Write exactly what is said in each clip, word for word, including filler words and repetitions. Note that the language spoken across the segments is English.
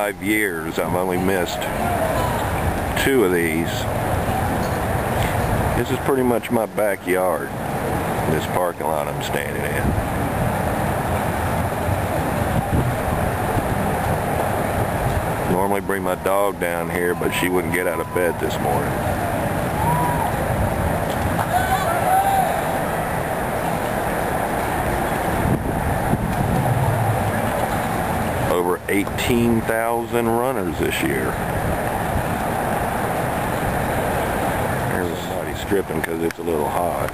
five years, I've only missed two of these. This is pretty much my backyard, this parking lot I'm standing in. Normally bring my dog down here, but she wouldn't get out of bed this morning. Over eighteen thousand runners this year. There's somebody stripping because it's a little hot.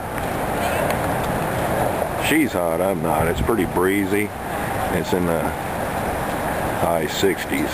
She's hot, I'm not. It's pretty breezy. It's in the high sixties.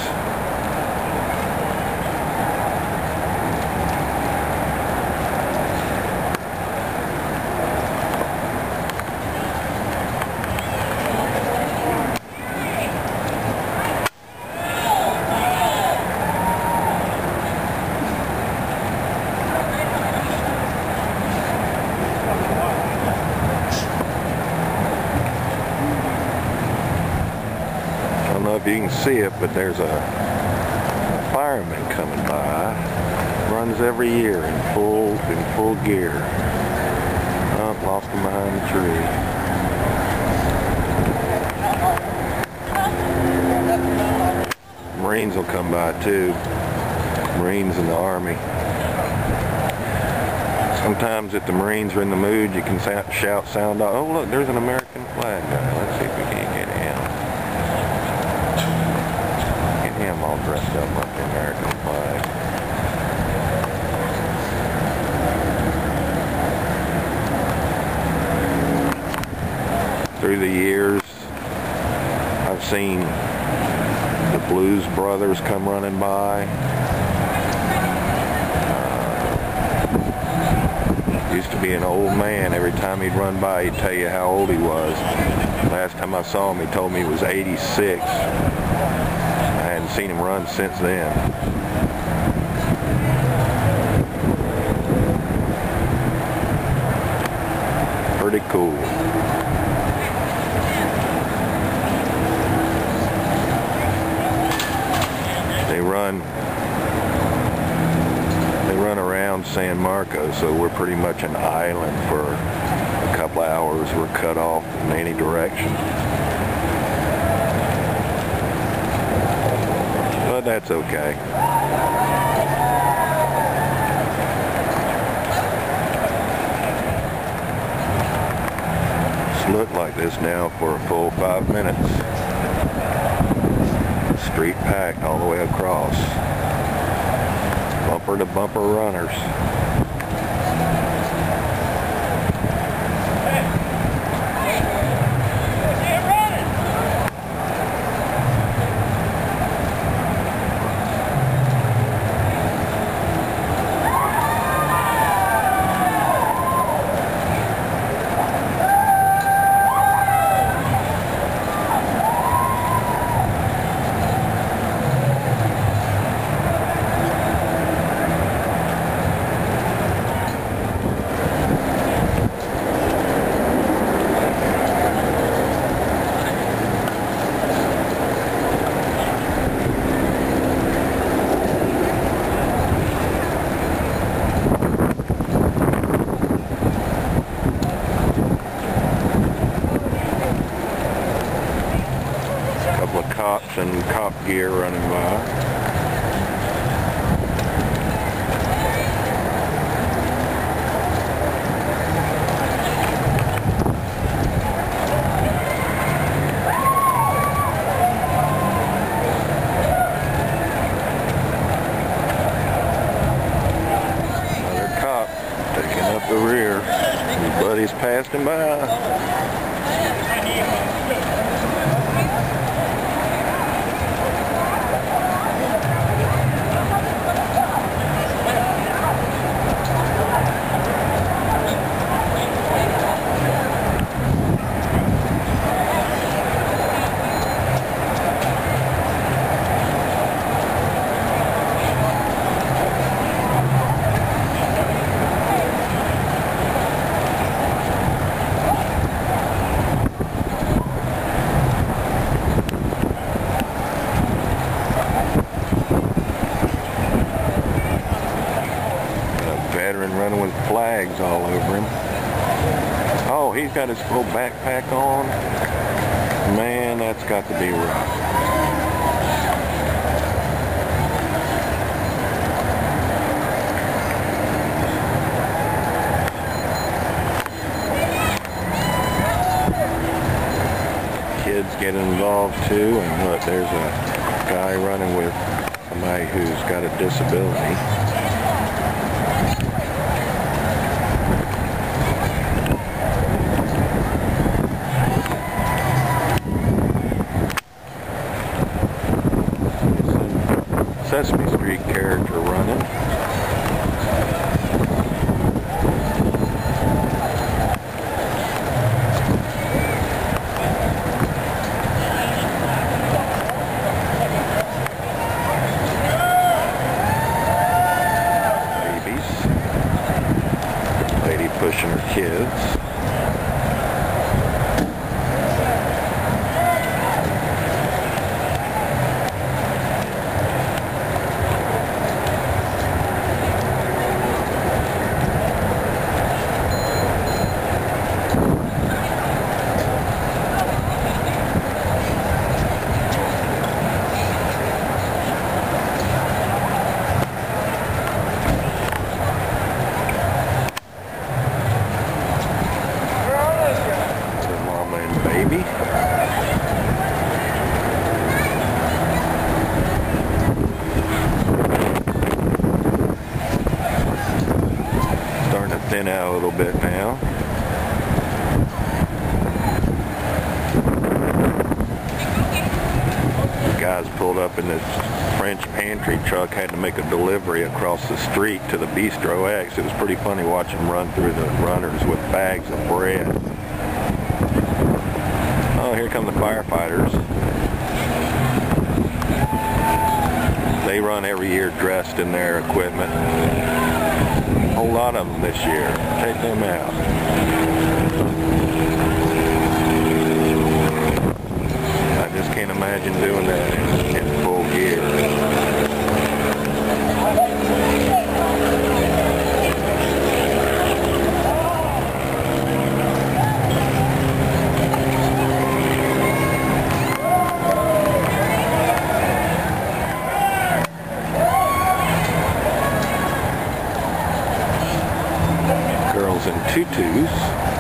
I don't know if you can see it, but there's a fireman coming by. Runs every year in full in full gear. Oh, lost him behind the tree. Marines will come by too. Marines and the Army. Sometimes if the Marines are in the mood, you can shout, sound off. Oh look, there's an American flag guy. Let's see if we can get him. Him all dressed up like the American flag. Through the years, I've seen the Blues Brothers come running by. Uh, used to be an old man. Every time he'd run by, he'd tell you how old he was. Last time I saw him, he told me he was eighty-six. I hadn't seen him run since then. Pretty cool. They run they run around San Marcos, so we're pretty much an island for a couple of hours. We're cut off in any direction. But that's okay. It's looked like this now for a full five minutes. Street packed all the way across. Bumper to bumper runners. Cops and cop gear running by. Another cop taking up the rear. His buddy's passed him by. got his full backpack on. Man, that's got to be rough. Kids get involved too, and look, there's a guy running with somebody who's got a disability. Sesame Street character running. Pushing her kids. Baby. Starting to thin out a little bit now. The guys pulled up in this French pantry truck, had to make a delivery across the street to the Bistro X. It was pretty funny watching them run through the runners with bags of bread. Oh, here come the firefighters. They run every year dressed in their equipment. A whole lot of them this year. Check them out. I just can't imagine doing that in, in full gear. Girls in tutus.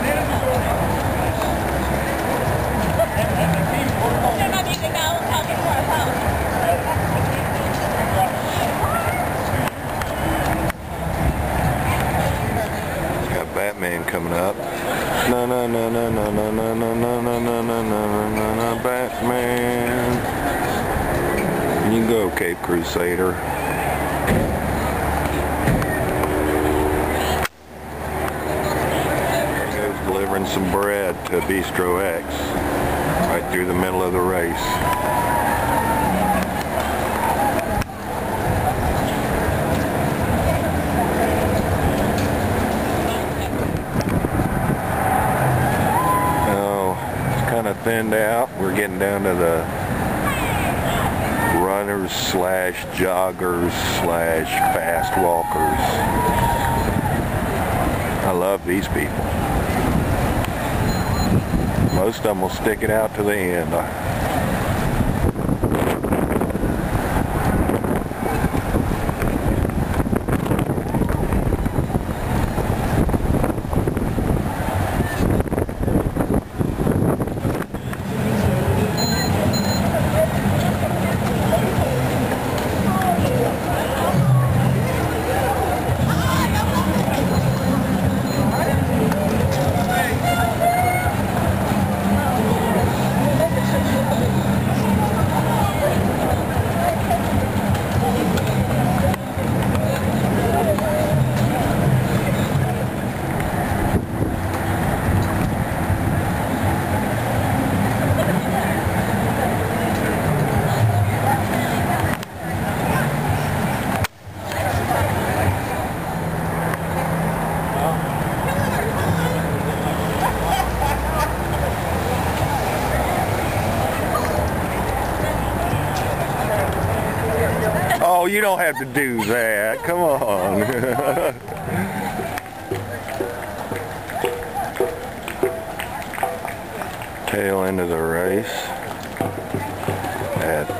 Got Batman coming up. No, no, no, no, no, no, no, no, no, no, no, no, no, no, no, Batman. You go, Cape Crusader. Delivering some bread to Bistro X right through the middle of the race. Oh, it's kind of thinned out. We're getting down to the runners slash joggers slash fast walkers. I love these people. Most of them will stick it out to the end. Oh, you don't have to do that. Come on. Tail end of the race at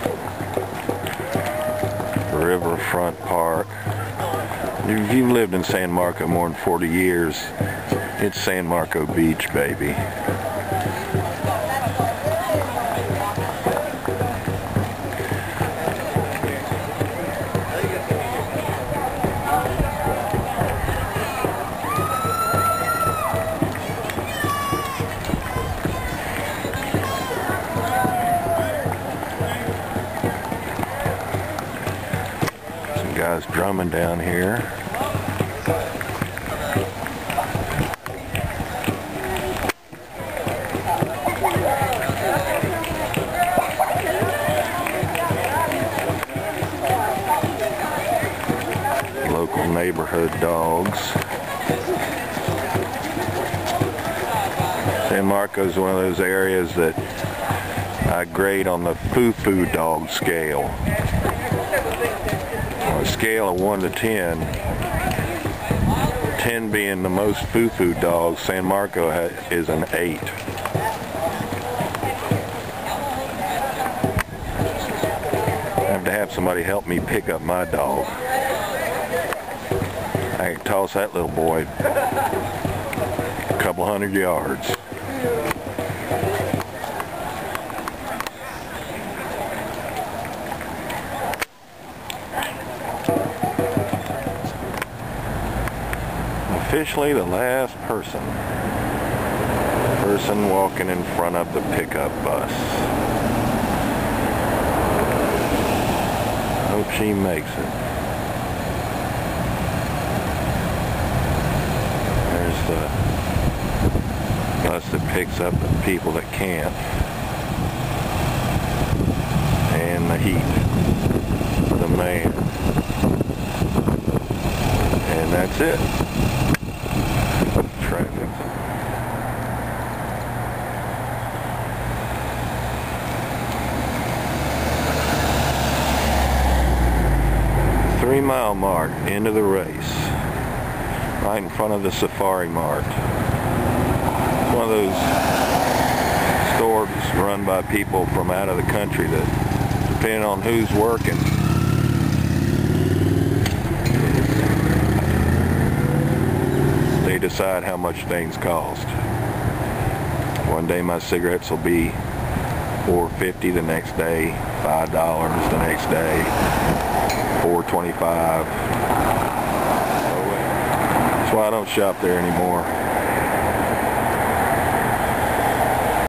Riverfront Park. If you've lived in San Marco more than forty years, it's San Marco Beach, baby. Guys drumming down here. Local neighborhood dogs. San Marco is one of those areas that I grade on the foo-foo dog scale. On a scale of one to ten, ten being the most foo-foo dogs, San Marco is an eight. I have to have somebody help me pick up my dog. I can toss that little boy a couple hundred yards. Officially the last person. Person walking in front of the pickup bus. Hope she makes it. There's the bus that picks up the people that can't. And the heat. The man. And that's it. Traffic. Three mile mark, end of the race. Right in front of the Safari Mart. It's one of those stores run by people from out of the country that, depending on who's working, they decide how much things cost. One day my cigarettes will be four fifty, the next day five dollars, the next day four twenty-five. That's why I don't shop there anymore.